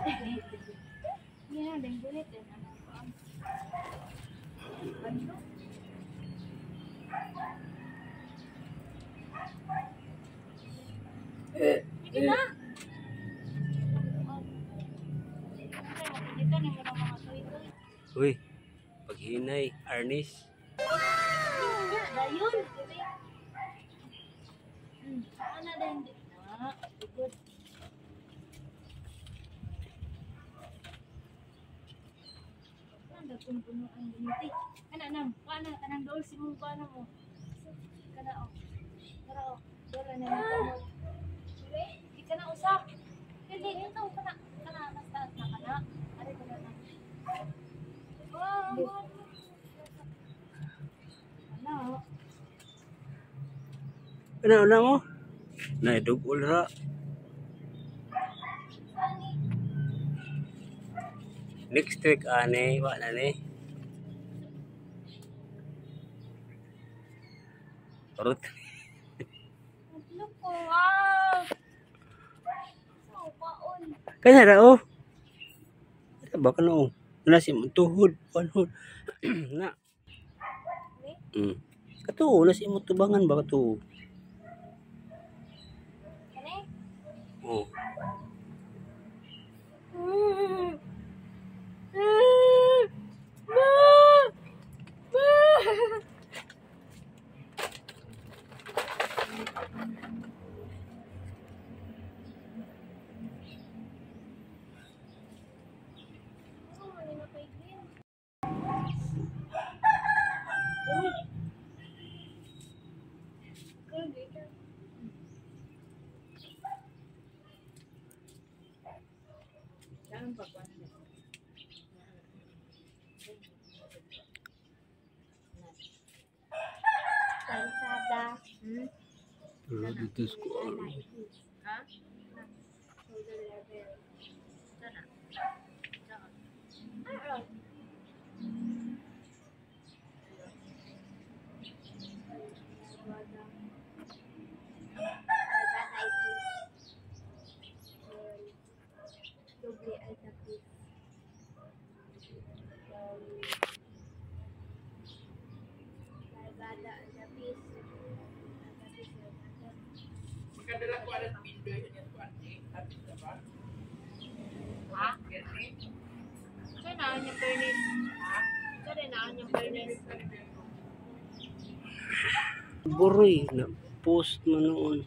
Yan, din gulit din. Ano? Hindi na. Uy, paghinay, Arnis. Dayun. Ano na hindi na. Good. Ano puno ang giniti. Kana nang, kanang dool si mo ba na mo. Kana o. Kana o. Dora na mo. Di kana usa. Dili ito kana mas taas na kana. Ari kana na. Ano mo? Naidugol ra. Next week ane, wala ni. Turut. Wow. So paon. Kanya ra oh. Baka no. Nasi mo tuhod, panhod. Na. Kato, nasi mo tubangan ba kato? Kani? Oh. Kalsada. Dito ko. Ha? Shoulder level. Sana. Ha? Sana yung fairness. Ha? Sana yung fairness. Boroy na post mo noon.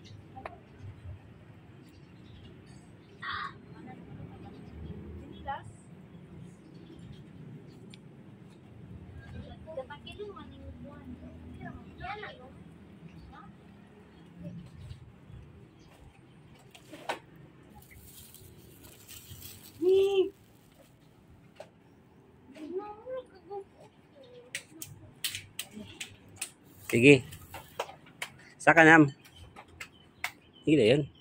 Sige. Saka nam. Sige na yun.